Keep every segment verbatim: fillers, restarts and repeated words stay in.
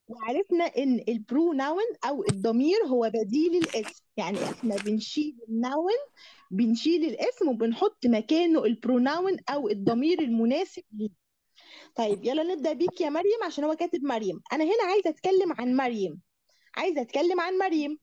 وعرفنا ان البروناون او الضمير هو بديل الاسم، يعني احنا بنشيل النون، بنشيل الاسم وبنحط مكانه البروناون او الضمير المناسب ليه. طيب يلا نبدأ بيك يا مريم عشان هو كاتب مريم. انا هنا عايزه اتكلم عن مريم، عايزه اتكلم عن مريم.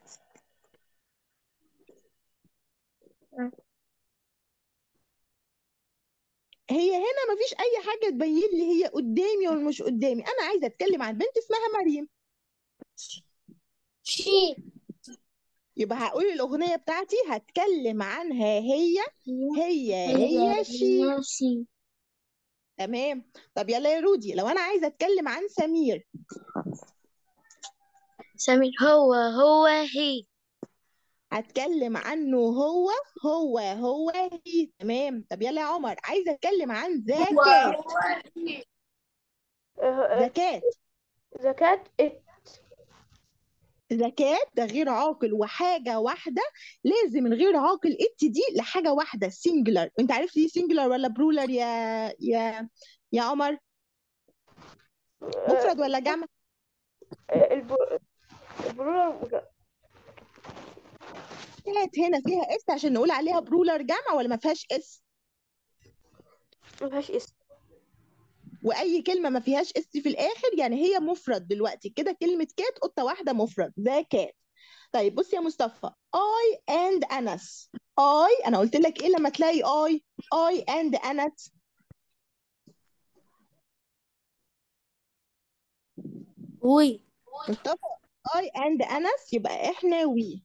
هي هنا مفيش اي حاجه تبين لي هي قدامي ولا مش قدامي، انا عايزه اتكلم عن بنت اسمها مريم. شي. يبقى هقول الاغنيه بتاعتي هتكلم عنها هي هي هي هي شي. شي. تمام. طب يلا يا رودي، لو انا عايزه اتكلم عن سمير. سمير هو هو هي. هتكلم عنه هو هو هو هي. تمام. طب يلا يا عمر، عايزه اتكلم عن هو زكاة. هو هي. آه، زكاة. زكاة إت. زكاة ده غير عاقل وحاجة واحدة، لازم الغير عاقل ات دي لحاجة واحدة سينجلر. انت عارف دي سينجلر ولا برولر يا يا يا عمر؟ آه، مفرد ولا جمع؟ آه، الب- البرولر. كانت هنا فيها اس عشان نقول عليها برولر جمع ولا ما فيهاش اس؟ ما فيهاش اسم. واي كلمة ما فيهاش اس في الاخر يعني هي مفرد. دلوقتي كده كلمة كات قطة واحدة مفرد ذا كات. طيب بص يا مصطفى، I and أنس. I أنا قلت لك إيه لما تلاقي I؟ I and أنس. وي. مصطفى، I and أنس يبقى إحنا we.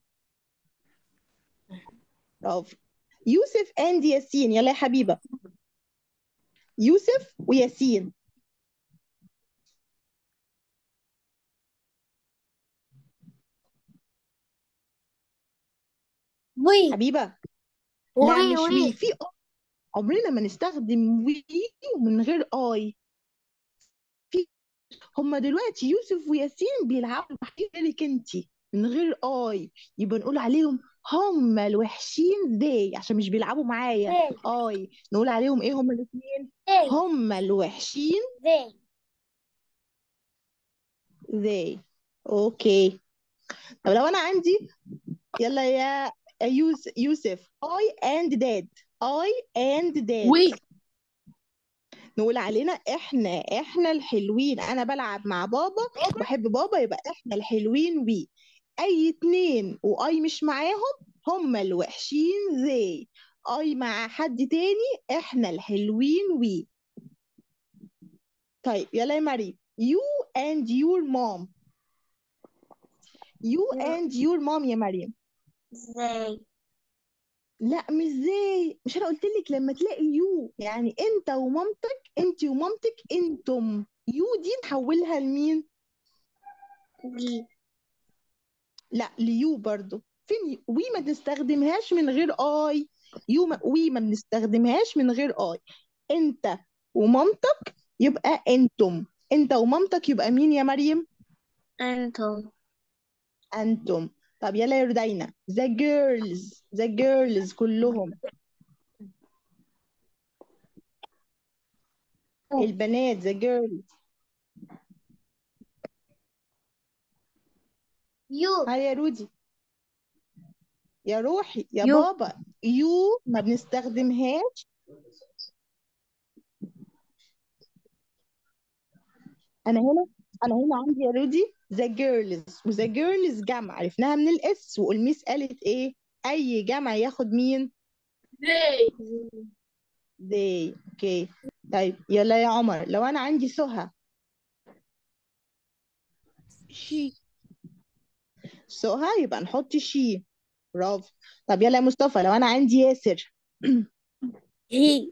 برافو. يوسف and ياسين، يلا يا حبيبة. يوسف وياسين. وي. حبيبة، لا وي مش وي. وي، في I. عمرنا ما نستخدم وي ومن غير I. في هما دلوقتي يوسف وياسين بيلعبوا لك انت من غير اي، يبقى نقول عليهم هما الوحشين ذي عشان مش بيلعبوا معايا. زي. اي نقول عليهم ايه هما الاثنين؟ زي. هما الوحشين زي. ذي. اوكي. طب لو انا عندي، يلا يا يوسف يوسف I and dad. I and dad وي. نقول علينا احنا احنا الحلوين. انا بلعب مع بابا وبحب بابا يبقى احنا الحلوين وي. اي اتنين واي مش معاهم هما الوحشين زي. اي مع حد تاني احنا الحلوين وي. طيب يلا يا مريم، you and your mom. you and your mom يا مريم. زي. لا مش زي، مش انا قلت لك لما تلاقي يو يعني انت ومامتك، انت ومامتك انتم، يو دي نحولها لمين؟ وي. لا ليو برضو. فين وي؟ ما بنستخدمهاش من غير اي. يو ما وي ما بنستخدمهاش من غير اي. انت ومامتك يبقى انتم، انت ومامتك يبقى مين يا مريم؟ انتم. انتم. طب يلا يا ردينا، the girls the girls كلهم. البنات the girls. يو. ها يا رودي، يا روحي يا يو. بابا، يو ما بنستخدمهاش. انا هنا انا هنا عندي يا رودي ذا جيرلز، وذا جيرلز جمع عرفناها من الاس، والميس قالت ايه؟ اي جمع ياخد مين؟ زي. they. اوكي. طيب يلا يا عمر، لو انا عندي سهى. شي. سهى يبقى نحط شي. برافو. طب يلا يا مصطفى، لو انا عندي ياسر. هي.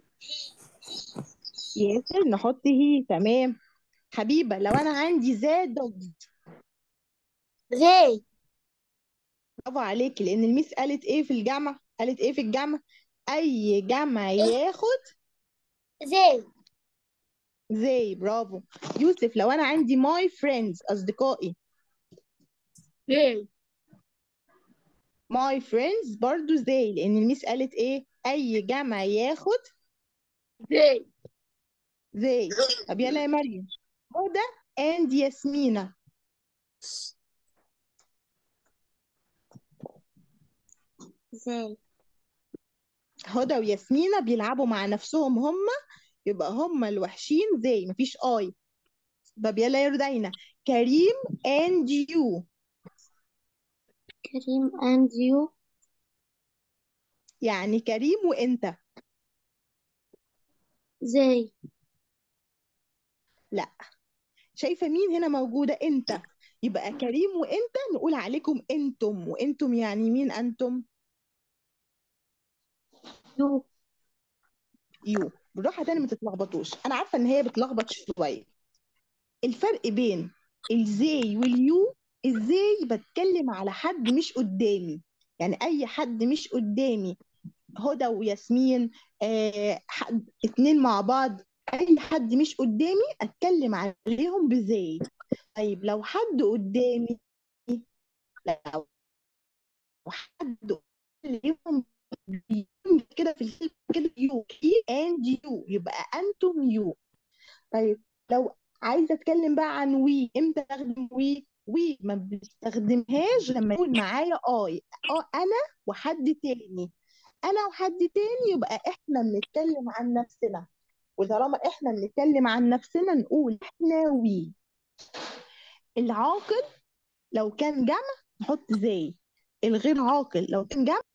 ياسر نحط هي. تمام. حبيبة، لو انا عندي زاد دوج. زي. برافو عليكي، لان الميس قالت ايه في الجمع؟ قالت ايه في الجمع؟ اي جمع ياخد زي. زي. برافو. يوسف، لو انا عندي my friends اصدقائي. زي. my friends برضو زي، لان الميس قالت ايه؟ اي جمع ياخد زي. زي. طب يلا يا مريم، هدى and ياسمينة. ازاي؟ هدى وياسمينة بيلعبوا مع نفسهم هما، يبقى هما الوحشين زي مفيش اي. طب يلا يا رودينا. كريم and you. كريم and you. يعني كريم وانت. ازاي؟ لا، شايفة مين هنا موجودة؟ انت. يبقى كريم وانت نقول عليكم انتم، وانتم يعني مين انتم؟ you. يو. بالراحة تاني ما تتلخبطوش، انا عارفة ان هي بتلخبط شوية. الفرق بين الزي واليو، ازاي بتكلم على حد مش قدامي، يعني اي حد مش قدامي، هدى وياسمين، آه حد اتنين مع بعض، اي حد مش قدامي اتكلم عليهم بزي. طيب لو حد قدامي، لو حد قدامي كده في الكلمة كده يو، هي اند يو، يبقى انتم يو. طيب لو عايزه اتكلم بقى عن وي، امتى استخدم وي؟ وي ما بستخدمهاش لما يكون معايا اي، اه انا وحد تاني. انا وحد تاني يبقى احنا بنتكلم عن نفسنا، وطالما احنا بنتكلم عن نفسنا نقول احنا وي. العاقل لو كان جمع نحط زي، الغير عاقل لو كان جمع